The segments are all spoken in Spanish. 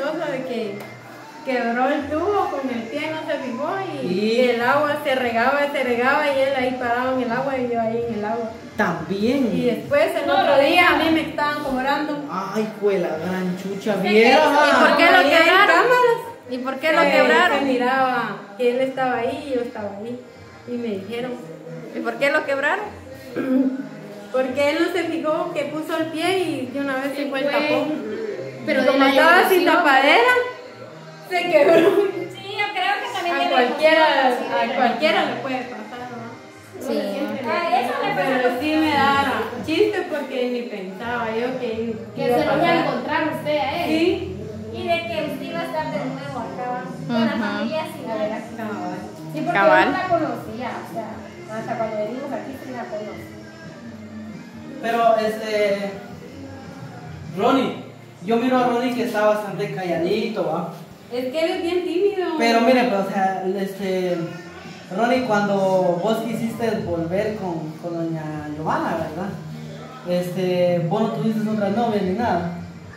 chistoso de que quebró el tubo con el pie, no se fijó y el agua se regaba y él ahí parado en el agua y yo ahí en el agua. También. Y después el otro día a mí me estaban cobrando. Ay, fue la gran chucha, vieja. ¿Y por qué lo quebraron? ¿Y por qué lo quebraron? Se miraba que él estaba ahí y yo estaba ahí. Y me dijeron. ¿Y por qué lo quebraron? Porque él no se fijó que puso el pie y de una vez se fue el tapón. Pero y como estaba sin tapadera, se quebró. Sí, yo creo que también A cualquiera le puede pasar, ¿no? Sí. Eso le pasa. Pero sí me da chiste porque ni pensaba yo que Que iba se lo iba a pasar. encontrar usted a él. Sí. Y de que usted iba a estar de nuevo acá. Con la familia así, la verdad. Sí, porque Cabal. yo no la conocía, o sea, hasta cuando venimos aquí sí la conocí. Pero Ronnie, yo miro a Ronnie que está bastante calladito, ¿va? Es que él es bien tímido. Pero mire, pues, o sea, Ronnie, cuando vos quisiste volver con doña Giovanna, ¿verdad? Vos no tuviste otra novia ni nada.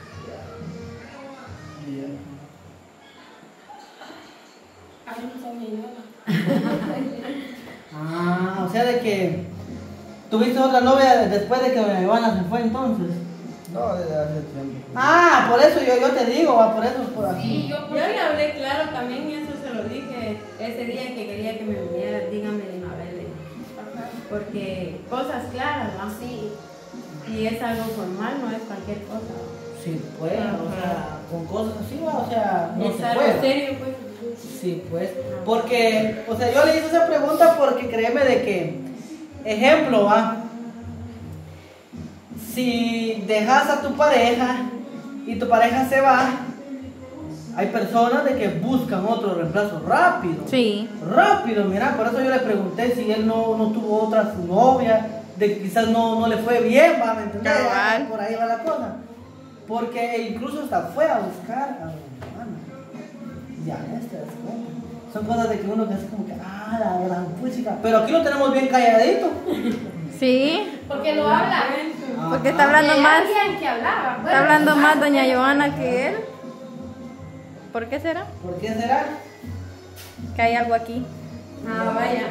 Ah, o sea, de que tuviste otra novia después de que doña Giovanna se fue entonces. No, desde hace tiempo. Ah, por eso yo te digo, va, por eso es por aquí. Sí, Yo le hablé claro también y eso se lo dije ese día que quería que me viniera, dígame de Mabel. Porque cosas claras, ¿no? Sí. Y es algo formal, no es cualquier cosa. Sí, pues, o sea, con cosas así, va, o sea, no Es se algo puede. serio, pues. Sí, pues, porque, o sea, yo le hice esa pregunta porque créeme de que, ejemplo, va, si dejas a tu pareja y tu pareja se va, hay personas de que buscan otro reemplazo rápido. Sí. Rápido, mira, por eso yo le pregunté si él no tuvo otra su novia, de que quizás no le fue bien, va, ¿me entendés? Cabal. Por ahí va la cosa. Porque incluso hasta fue a buscar a Giovanna. Ya, te das cuenta. Son cosas de que uno que hace como que, la gran puchica. Pero aquí lo tenemos bien calladito. Sí. Porque no habla. Porque está hablando más. Alguien que hablaba. Está hablando más doña Giovanna que él. ¿Por qué será? ¿Por qué será? Que hay algo aquí. Ah, vaya.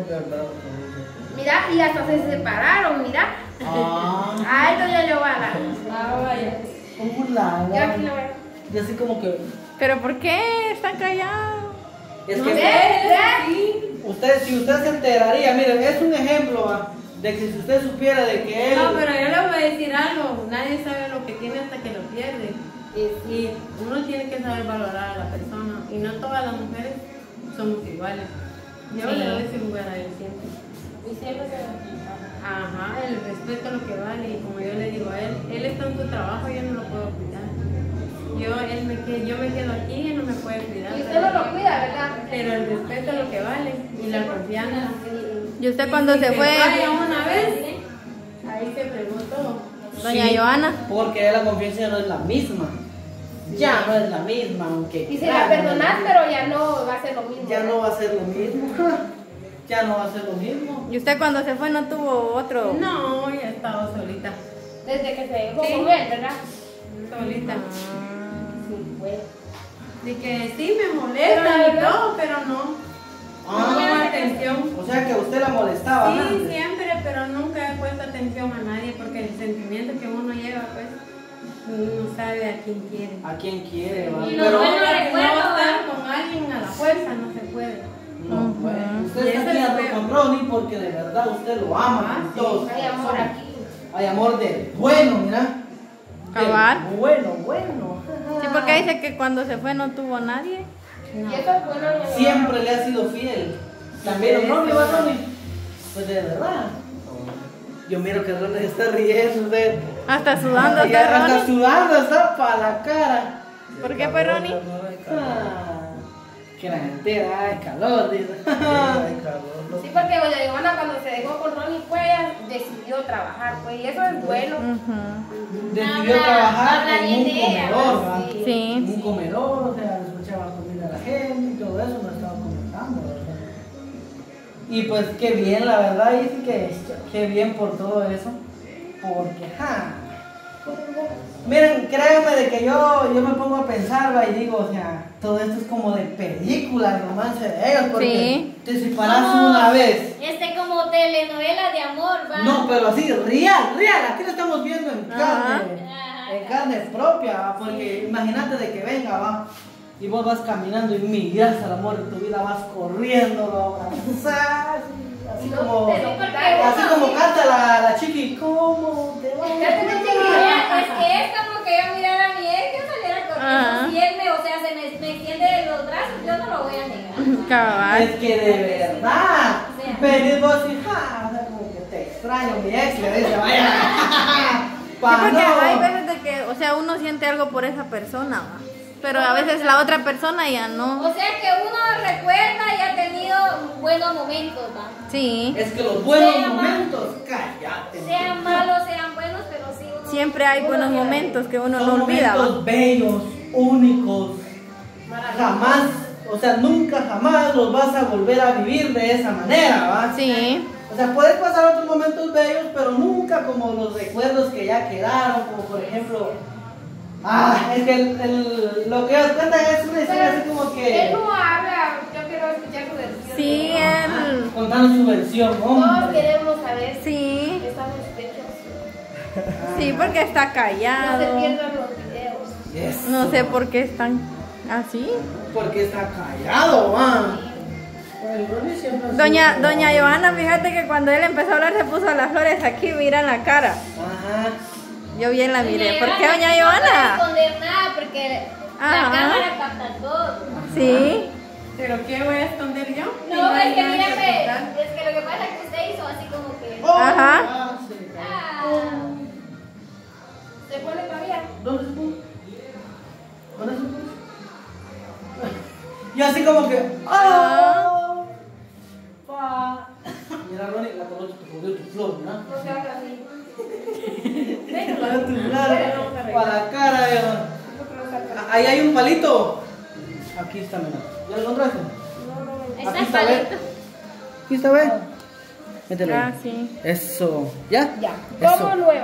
Mira, y hasta se separaron, mira. Ay, doña Giovanna. Ah, vaya. Yo aquí lo veo. Y así como que, ¿Pero por qué están callados? es No que sé, si usted se enteraría, miren, es un ejemplo, va, de que si usted supiera de que él... No, pero yo le voy a decir algo. Nadie sabe lo que tiene hasta que lo pierde. Y uno tiene que saber valorar a la persona. Y no todas las mujeres somos iguales. Yo Sí. le doy ese lugar a él siempre. Y siempre se Ajá, el respeto a lo que vale. Y como yo le digo a él está en su trabajo, yo no lo puedo cuidar. Yo me quedo aquí y él no me puede cuidar. Y usted no lo cuida, ¿verdad? Pero el respeto a lo que vale y la confianza. ¿Y usted cuando se fue? Vaya una vez, ahí se fregó todo. Doña Giovanna. Porque ya la confianza ya no es la misma. Ya no es la misma, aunque... Y se la perdonás, pero ya no va a ser lo mismo. Ya no va a ser lo mismo. Ya no va a ser lo mismo. ¿Y usted cuando se fue no tuvo otro? No, ya he estado solita. Desde que se dejó Sí. con él, ¿verdad? Solita. Sí, pues. De que sí me molesta y todo, pero no. No pongo atención. O sea que a usted la molestaba Sí, antes. siempre, pero nunca he puesto atención a nadie porque el sentimiento que uno lleva, pues, uno sabe a quién quiere. A quien quiere, va. Y lo Pero bueno Porque recuerdo, no estar ¿va? con alguien a la fuerza no se puede. no, pues, usted Y está eso es quedando feo. con Ronnie porque de verdad usted lo ama. con Sí, todo su Hay amor corazón. aquí. Hay amor de bueno, mira. Cabal. De bueno. Sí, porque dice que cuando se fue no tuvo nadie. Y eso es bueno. doña Siempre le ha sido fiel. También Ronnie, va Ronnie. Pues de verdad. Yo miro que Ronnie está riendo. Hasta sudando Ya está hasta Ronnie. sudando, está para la cara. ¿Por qué fue Ronnie? Que la gente da calor, dice. Sí, porque doña Giovanna cuando se dejó con Ronnie, pues ella decidió trabajar, pues, y eso es bueno. Ujú. Decidió Habla- trabajar habla en bien un de ella, comedor, ¿va? ¿va? Sí. Sí. En un comedor, o sea, le escuchaba comida a la gente y todo eso, me estaba comentando, ¿verdad? Y pues qué bien, la verdad, dice que qué bien por todo eso, porque, Miren, créanme de que yo me pongo a pensar, va, y digo, o sea, todo esto es como de películas, romance de ellos, porque Sí. te separas una vez. Como telenovela de amor, va. No, pero así, real, aquí lo estamos viendo en Ajá. carne propia, ¿va? Porque imagínate de que venga, va, y vos vas caminando y miras al amor de tu vida, vas corriendo, lo abrazás, así como canta la chiqui, ¿cómo te va? Es que es como que yo mirara a mi ex que saliera Ajá. corriendo. Si él se me extiende los brazos, yo no lo voy a negar. Cabal. Es que de verdad, O sea. venís vos y o sea, como que te extraño, mi ex le dice, vaya, Sí, porque hay veces de que, o sea, uno siente algo por esa persona, ¿va? Pero a veces la otra persona ya no. O sea que uno recuerda y ha tenido buenos momentos, ¿va? Sí. Es que los buenos Sea momentos, cállate. Sean malos, sean buenos, pero sí uno. Siempre hay uno buenos queda- momentos que uno Son no olvida, momentos ¿va? bellos, únicos, jamás, o sea, nunca jamás los vas a volver a vivir de esa manera, ¿va? Sí. O sea, puedes pasar otros momentos bellos, pero nunca como los recuerdos que ya quedaron, como por ejemplo, es que lo que os cuentan es una historia así como Él que no habla, yo quiero escuchar su versión. Sí, él. contando su versión, Todos hombre. queremos saber si Sí. está sospechoso. Sí, porque está No se callado. pierdan los videos. Eso. No sé por qué están así. Porque está callado, va. Doña Johanna, fíjate que cuando él empezó a hablar se puso las flores aquí, mira en la cara. Ajá. Yo bien la miré. ¿Por qué, doña No puede Johanna? esconder nada porque la Ajá. cámara capta todo. Sí. ¿Pero qué voy a esconder yo? No, es que nada mírame, ocultar. es que lo que pasa es que usted hizo así como que. Ajá. Se pone todavía. ¿Dónde se puso? ¿Dónde se puso? Y así como que. ¡Oh! Pa. Mira, Ronnie, la color te jodió tu flor, ¿no? No se habla así. Para tu flor, para la cara, ahí hay un palito. Aquí está, mira. ¿Ya lo encontraste? Está Aquí el está, ve. palito. Aquí está, ve. Métele. Ah, sí. Eso. ¿Ya? Ya. Eso. Como nueva.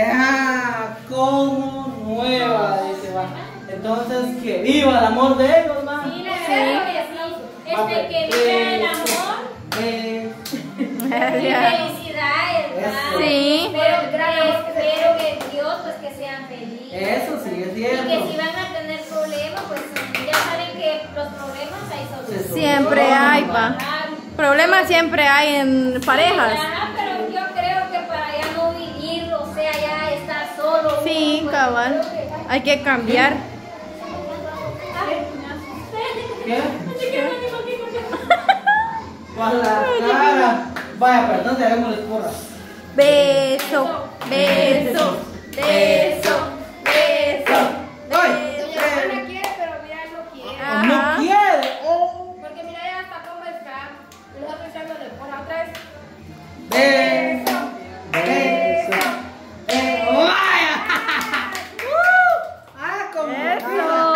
Como nueva, dice, va. Entonces, que viva el amor de ellos, va. Sí, la verdad que sí. Que viva el amor y felicidades, ¿verdad? Sí. Pero espero que Dios, pues que sean felices. Eso sí, es Y cierto. que si van a tener problemas, pues ya saben que los problemas hay solución. Siempre hay, pa. Problemas siempre hay en parejas. Ajá, pero yo creo que para ya no vivir, o sea, ya estar solo. Sí, pues, cabal. creo que- Hay que cambiar. ¿Qué? Para la cara. Vaya, perdón, te hagámosle porra. Beso, beso, beso, beso. ¡Ay! Doña Juana quiere, pero mira, él no quiere. Ajá. No quiere. Oh. Porque mira ya hasta cómo está. Nosotros echándole por otra vez. Beso. Beso. ¡Vaya! Como. Eso.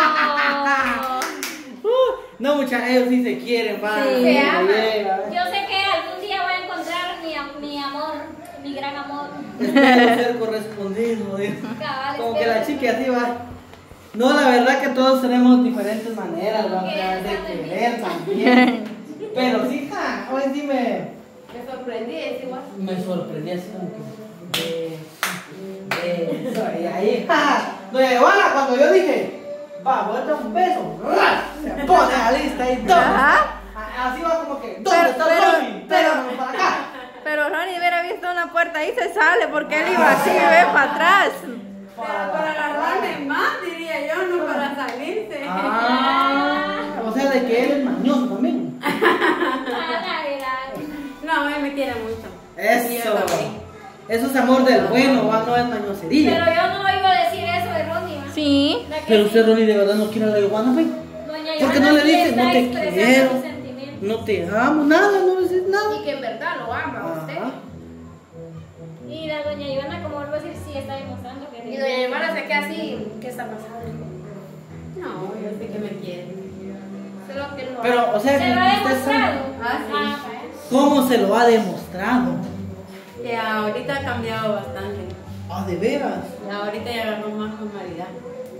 No, muchachos, ellos sí se quieren, va. Sí. Se aman. Llega. Yo sé que algún día voy a encontrar mi amor, mi gran amor. Espero ser correspondido, dice. Cabal, Como que espero. la chica así va. No, la verdad que todos tenemos diferentes maneras, ¿va? O sea, de querer también. Pero sí, hoy sí Me sorprendí, es igual. me sorprendí así como que. Beso. Y ahí, doña Ivana, cuando yo dije, va, voy a dar un beso, se pone a la lista y todo. Ajá. Así va como que, ¿dónde está Ronnie? Pégamelo para acá. Pero Ronnie hubiera visto una puerta ahí se sale porque él iba así, ve para atrás. Para agarrarme más, diría yo, no para salirse. O sea, de que él es mañoso también. Ah, la verdad. No, él me quiere mucho. Y yo Eso. también. Eso es amor del bueno, va, no es Pero mañosería. yo no iba a decir eso de Ronnie, ¿va? Sí. La que Pero usted, Ronnie, de verdad no quiere a la Iguana, güey. Doña ¿Por qué Johanna no le sí dices, está no te expresando quiero? sus sentimientos. No te amo, nada, no dices nada. Y que en verdad lo ama a usted. Ajá. Y la doña Ivana, como vuelvo a decir, sí está demostrando que Y doña Ivana se queda así. ¿Qué está pasando? No, yo sé que me quiere. Solo que él no Pero, o sea, se lo ha usted demostrado. sabe Ah, sí. vaya. cómo se lo ha demostrado. Que ahorita ha cambiado bastante. Ah, ¿de veras? Y ahorita ya agarró más formalidad.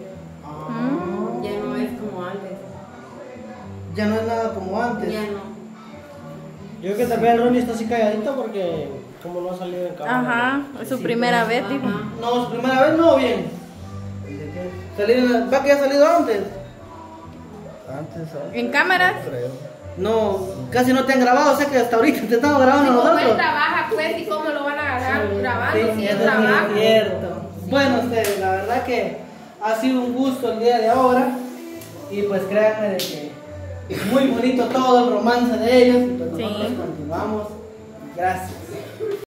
Ya no es como antes. Ya no es nada como antes. Ya no. Yo creo que también el Ronnie está así calladito porque como no ha salido en cámara. Ajá, es su primera vez, dijo. No, su primera vez no, bien. ¿Va que ya ha salido antes? Antes, ¿sabes? ¿En cámaras? Creo. No, casi no te han grabado, o sea que hasta ahorita te estamos grabando Como él nosotros. trabaja, pues, y cómo lo van a agarrar grabando, Sí, si eso él es trabaja. cierto. Bueno, ustedes, la verdad que ha sido un gusto el día de ahora. Y pues créanme de que es muy bonito todo el romance de ellos. Y pues nosotros Sí. continuamos. Gracias.